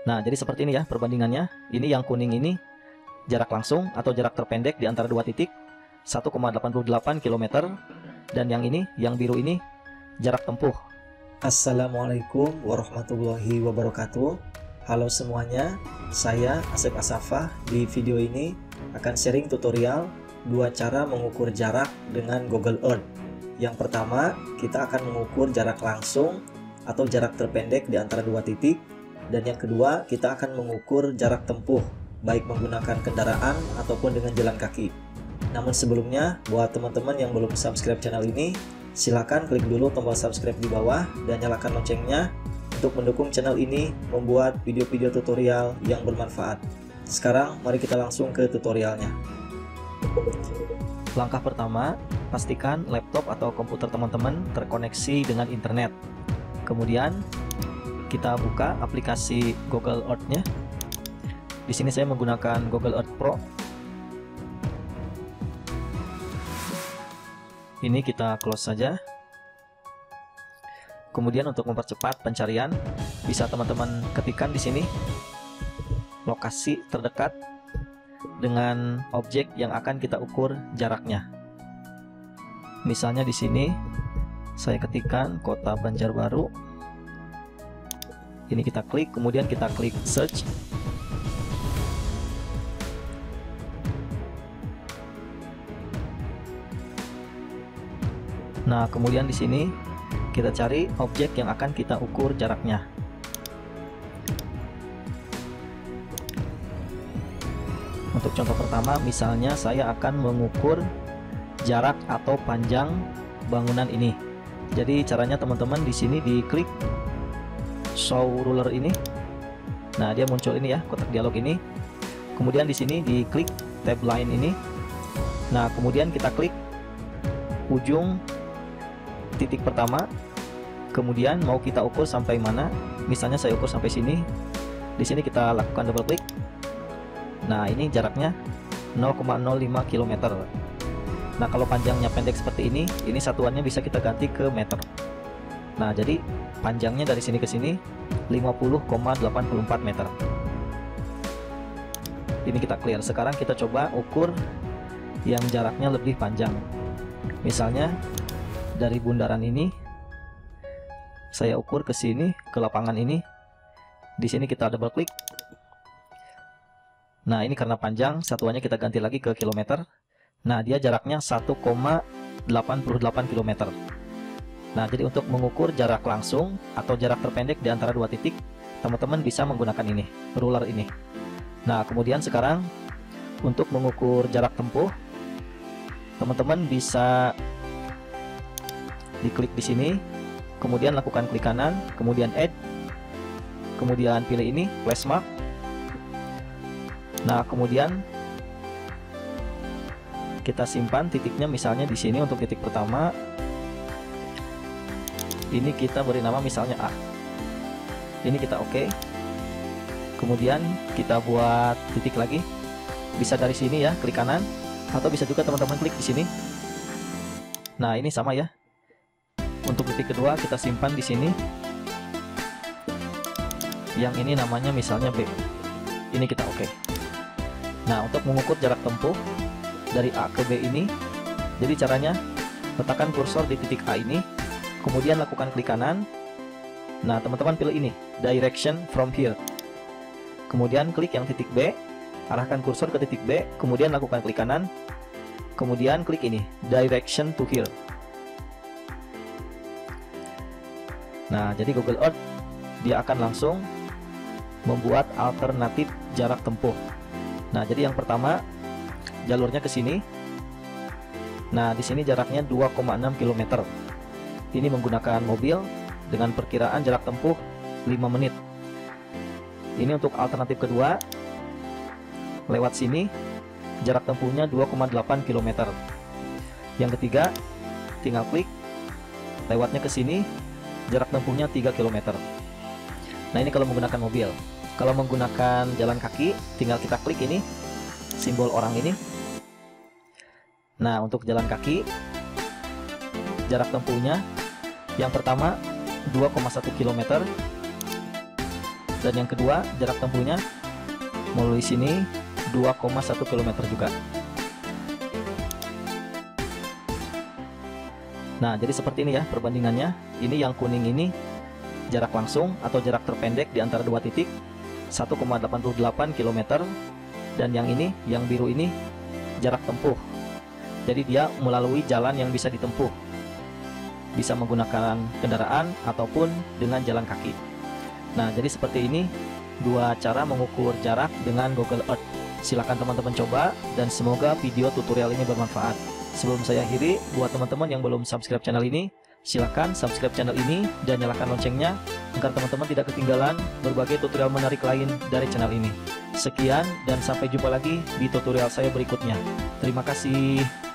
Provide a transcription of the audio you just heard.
Nah, jadi seperti ini ya perbandingannya. Ini yang kuning ini jarak langsung atau jarak terpendek di antara dua titik 1,88 km, dan yang ini, yang biru ini jarak tempuh. Assalamualaikum warahmatullahi wabarakatuh. Halo semuanya, saya Asep Asafah. Di video ini akan sharing tutorial dua cara mengukur jarak dengan Google Earth. Yang pertama, kita akan mengukur jarak langsung atau jarak terpendek di antara dua titik. Dan yang kedua, kita akan mengukur jarak tempuh, baik menggunakan kendaraan ataupun dengan jalan kaki. Namun sebelumnya, buat teman-teman yang belum subscribe channel ini, silakan klik dulu tombol subscribe di bawah dan nyalakan loncengnya untuk mendukung channel ini membuat video-video tutorial yang bermanfaat. Sekarang mari kita langsung ke tutorialnya. Langkah pertama, pastikan laptop atau komputer teman-teman terkoneksi dengan internet. Kemudian kita buka aplikasi Google Earth-nya. Di sini saya menggunakan Google Earth Pro. Ini kita close saja. Kemudian untuk mempercepat pencarian, bisa teman-teman ketikkan di sini lokasi terdekat dengan objek yang akan kita ukur jaraknya. Misalnya di sini saya ketikkan Kota Banjarbaru. Ini kita klik, kemudian kita klik search. Nah, kemudian di sini kita cari objek yang akan kita ukur jaraknya. Untuk contoh pertama, misalnya saya akan mengukur jarak atau panjang bangunan ini. Jadi caranya teman-teman di sini diklik show ruler ini. Nah, dia muncul ini ya, kotak dialog ini. Kemudian di sini diklik tab line ini. Nah, kemudian kita klik ujung titik pertama. Kemudian mau kita ukur sampai mana? Misalnya saya ukur sampai sini. Di sini kita lakukan double klik. Nah, ini jaraknya 0,05 km. Nah, kalau panjangnya pendek seperti ini satuannya bisa kita ganti ke meter. Nah, jadi panjangnya dari sini ke sini 50,84 meter. Ini kita clear. Sekarang kita coba ukur yang jaraknya lebih panjang. Misalnya dari bundaran ini saya ukur ke sini, ke lapangan ini. Di sini kita double klik. Nah, ini karena panjang, satuannya kita ganti lagi ke kilometer. Nah, dia jaraknya 1,88 km. Nah, jadi untuk mengukur jarak langsung atau jarak terpendek di antara dua titik, teman-teman bisa menggunakan ini, ruler ini. Nah, kemudian sekarang untuk mengukur jarak tempuh, teman-teman bisa diklik di sini, kemudian lakukan klik kanan, kemudian add, kemudian pilih ini, place mark. Nah, kemudian kita simpan titiknya, misalnya di sini untuk titik pertama. Ini kita beri nama misalnya A. Ini kita oke. Kemudian kita buat titik lagi. Bisa dari sini ya, klik kanan, atau bisa juga teman-teman klik di sini. Nah, ini sama ya. Untuk titik kedua kita simpan di sini. Yang ini namanya misalnya B. Ini kita oke. Nah, untuk mengukur jarak tempuh dari A ke B ini, jadi caranya letakkan kursor di titik A ini. Kemudian lakukan klik kanan. Nah, teman-teman pilih ini, direction from here. Kemudian klik yang titik B, arahkan kursor ke titik B, kemudian lakukan klik kanan. Kemudian klik ini, direction to here. Nah, jadi Google Earth dia akan langsung membuat alternatif jarak tempuh. Nah, jadi yang pertama jalurnya ke sini. Nah, di sini jaraknya 2,6 km. Ini menggunakan mobil dengan perkiraan jarak tempuh 5 menit. Ini untuk alternatif kedua, lewat sini jarak tempuhnya 2,8 km. Yang ketiga, tinggal klik, lewatnya ke sini jarak tempuhnya 3 km. Nah, ini kalau menggunakan mobil. Kalau menggunakan jalan kaki, tinggal kita klik ini simbol orang ini. Nah, untuk jalan kaki jarak tempuhnya yang pertama 2,1 km. Dan yang kedua, jarak tempuhnya melalui sini 2,1 km juga. Nah, jadi seperti ini ya perbandingannya. Ini yang kuning ini jarak langsung atau jarak terpendek di antara dua titik 1,88 km, dan yang ini, yang biru ini jarak tempuh. Jadi dia melalui jalan yang bisa ditempuh, bisa menggunakan kendaraan ataupun dengan jalan kaki. Nah, jadi seperti ini dua cara mengukur jarak dengan Google Earth. Silakan teman-teman coba, dan semoga video tutorial ini bermanfaat. Sebelum saya akhiri, buat teman-teman yang belum subscribe channel ini, silakan subscribe channel ini dan nyalakan loncengnya agar teman-teman tidak ketinggalan berbagai tutorial menarik lain dari channel ini. Sekian dan sampai jumpa lagi di tutorial saya berikutnya. Terima kasih.